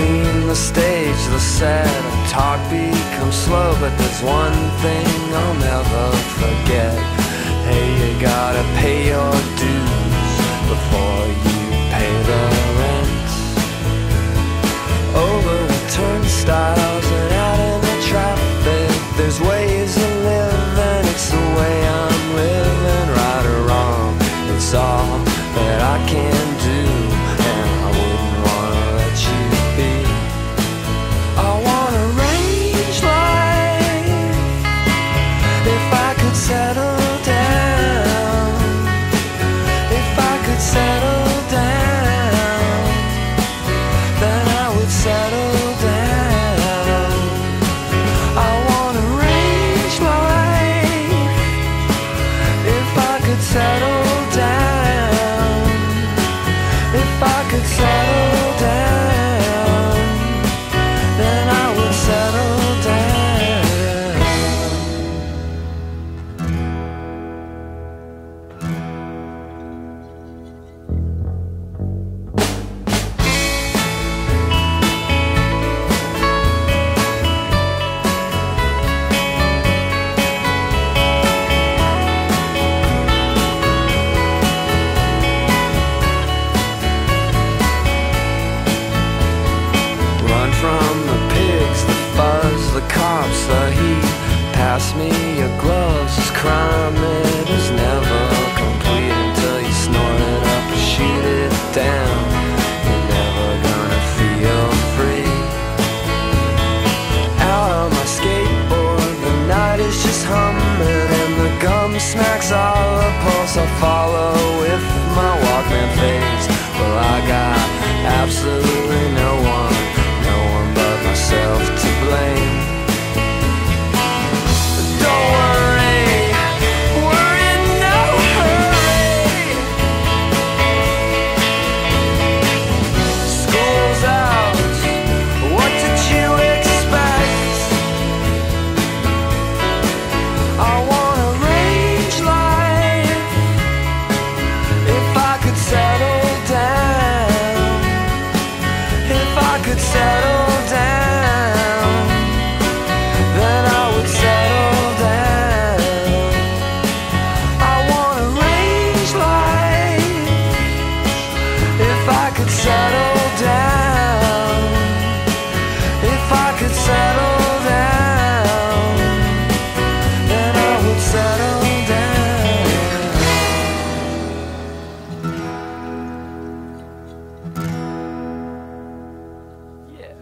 seen the stage, the set, talk becomes slow, but there's one thing I'll never forget. Hey, you gotta pay your dues before you pay the rent. Over the turnstiles and out in the traffic, there's ways to live, and it's the way I'm living. Right or wrong, it's all that I can do, and I wouldn't wanna let you be. I want a range life, if I could settle down, if I could settle down, then I would settle down. I want a range life, if I could settle down, if I could settle down, then I would settle down. Run from the pigs, the fuzz, the cops, the heat. Pass me your gloves, this crime, it is never complete until you snort it up and shoot it down. You're never gonna feel free. Out on my skateboard, the night is just humming, and the gum smacks all the pulse I follow with my Walkman fades. Well, I got absolutely no one but myself to blame. Don't worry, worry in no hurry. School's out, what did you expect? I want a range life, if I could settle down, if I could settle down, then I would settle down. I want a range life, if I could settle down, if I could settle down, then I would settle down. Yeah.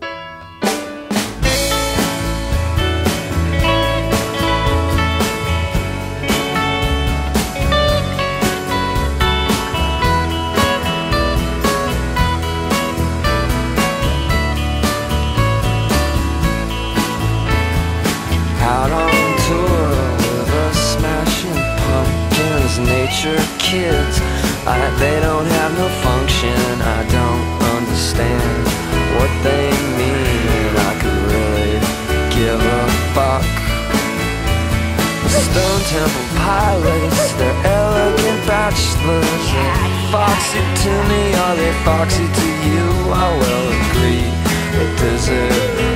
Out on tour with a smashing pumpkins, nature kids, they don't have no function. I don't understand what they mean. I could really give a fuck. The Stone Temple Pilots, they're elegant bachelors. They're foxy to me, are they foxy to you? I will agree, but does it